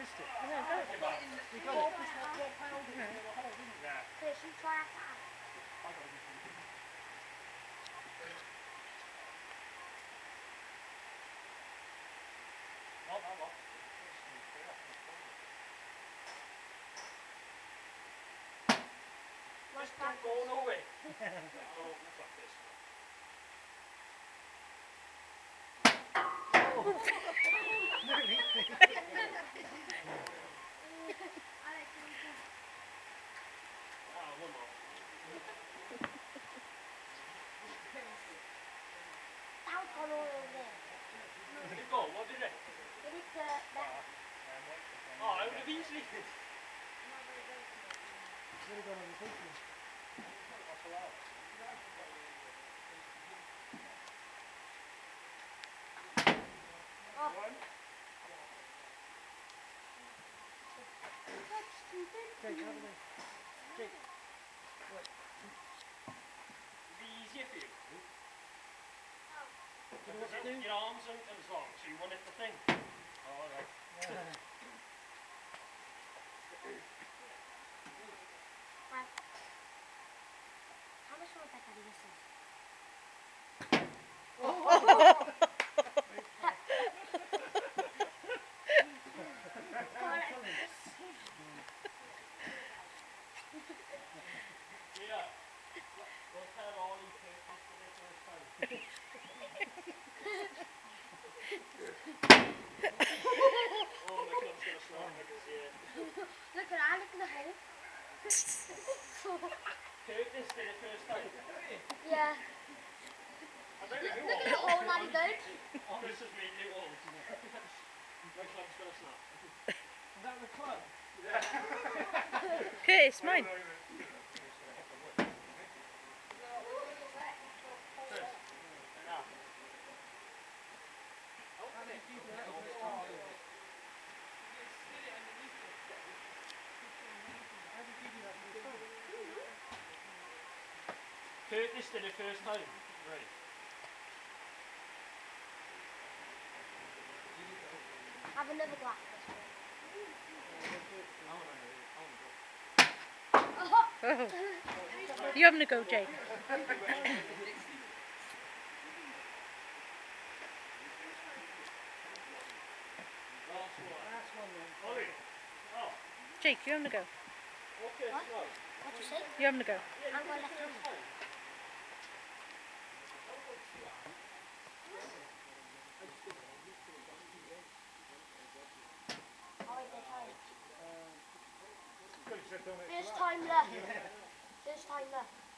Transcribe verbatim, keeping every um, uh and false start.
missed it. No, go. You got it. You got it. Yeah. Chris, you try that. No, no, no. Just don't go nowhere. Oh, look like this. Nearly. Ah, one more. Down on all of this. Did it go? What did it? Did it go that? Oh, I would have easily. Would have gone on the picture. That's allowed. Oh. One. That's stupid. Jake, out of the way. Jake. What? It'd be easier for you. You know what to do? Your arms aren't as long, so you want it to think. Oh, alright. Yeah. Right. How much more better than this is? Yeah. We'll tell all these people for the first time. Oh, my club's gonna start like this, yeah. Look at that, look at the hole. Curtis did it first time. Yeah. I bet Look, you look at the hole that he did. Chris has made new holes. My club's gonna snap. Is that the club? Yeah. Curtis, mine. Curtis did it first time. Right. Have another glass. Oh. You having a go, Jake? Ollie. Oh. Jake, you having a go? Okay, What? slow. What'd you say? You having a go? I'm going left hand. Oh, wait, there's time. There's time left. There's time left.